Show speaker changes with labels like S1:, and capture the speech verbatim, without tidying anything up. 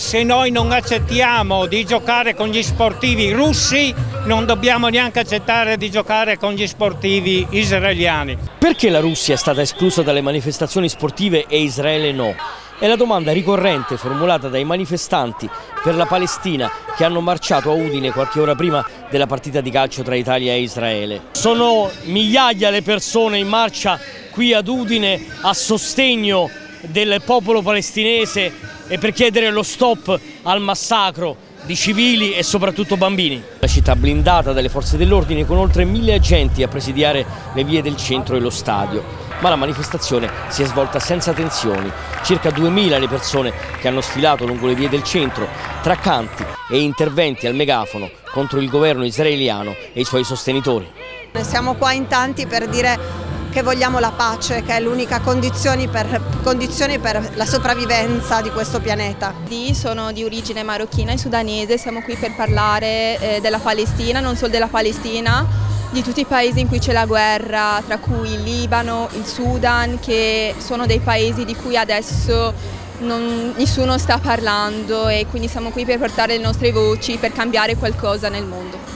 S1: se noi non accettiamo di giocare con gli sportivi russi, non dobbiamo neanche accettare di giocare con gli sportivi israeliani.
S2: Perché la Russia è stata esclusa dalle manifestazioni sportive e Israele no? È la domanda ricorrente formulata dai manifestanti per la Palestina che hanno marciato a Udine qualche ora prima della partita di calcio tra Italia e Israele. Sono migliaia le persone in marcia qui ad Udine a sostegno del popolo palestinese e per chiedere lo stop al massacro di civili e soprattutto bambini. La città blindata dalle forze dell'ordine con oltre mille agenti a presidiare le vie del centro e lo stadio. Ma la manifestazione si è svolta senza tensioni. Circa duemila le persone che hanno sfilato lungo le vie del centro, tra canti e interventi al megafono contro il governo israeliano e i suoi sostenitori.
S3: Siamo qua in tanti per dire che vogliamo la pace, che è l'unica condizione per, condizione per la sopravvivenza di questo pianeta.
S4: Sono di origine marocchina e sudanese, siamo qui per parlare eh, della Palestina, non solo della Palestina, di tutti i paesi in cui c'è la guerra, tra cui il Libano, il Sudan, che sono dei paesi di cui adesso non, nessuno sta parlando e quindi siamo qui per portare le nostre voci, per cambiare qualcosa nel mondo.